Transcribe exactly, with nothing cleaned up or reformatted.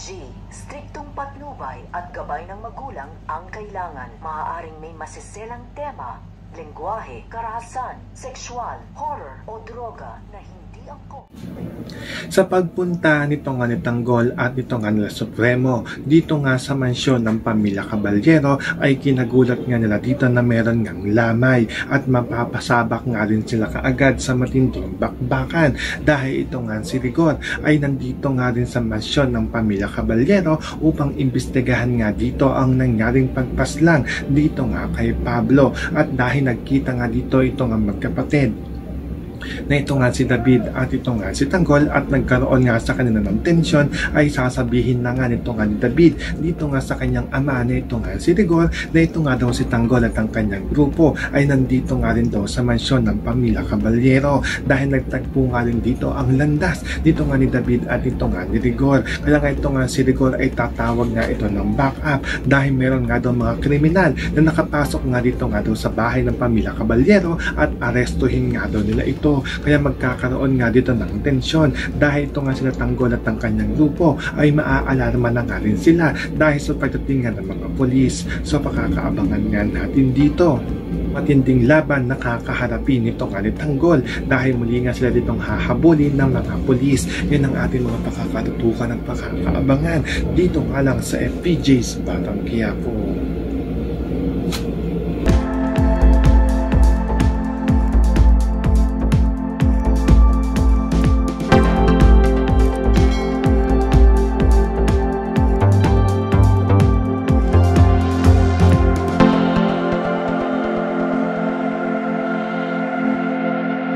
G, striktong patnubay at gabay ng magulang ang kailangan. Maaaring may masiselang tema, lengguwahe, karahasan, sexual, horror o droga na hindi angkop. Sa pagpunta nito nga ni Tanggol at nito nga nila Supremo dito nga sa mansyon ng pamilya Caballero ay kinagulat nga nila dito na meron ngang lamay at mapapasabak nga rin sila kaagad sa matinding bakbakan dahil ito nga si Rigor ay nandito nga rin sa mansyon ng pamilya Caballero upang imbestigahan nga dito ang nangyaring pagpaslang dito nga kay Pablo. At dahil nagkita nga dito ito nga magkapatid na ito nga si David at ito nga si Tanggol at nagkaroon nga sa kanila ng tensyon, ay sasabihin na nga nito nga ni David dito nga sa kanyang ama na ito nga si Rigor na ito nga daw si Tanggol at ang kanyang grupo ay nandito nga rin daw sa mansyon ng pamilya Caballero dahil nagtagpo nga rin dito ang landas dito nga ni David at ito nga ni Rigor. Kaya nga ito nga si Rigor ay tatawag nga ito ng backup dahil meron nga daw mga kriminal na nakapasok nga dito nga daw sa bahay ng pamilya Caballero at arestuhin nga daw nila ito. Kaya magkakaroon nga dito ng tensyon dahil ito nga sila Tanggol at ang kanyang grupo ay maaalarma na nga rin sila dahil sa pagdating ng mga polis. So pakakaabangan nga natin dito. Matinding laban nakakaharapin nito nga ni Tanggol dahil muli nga sila ditong hahabulin ng mga polis. Yan ang ating mga pakakatutukan at pakakaabangan dito nga lang sa F P J's Batang Quiapo.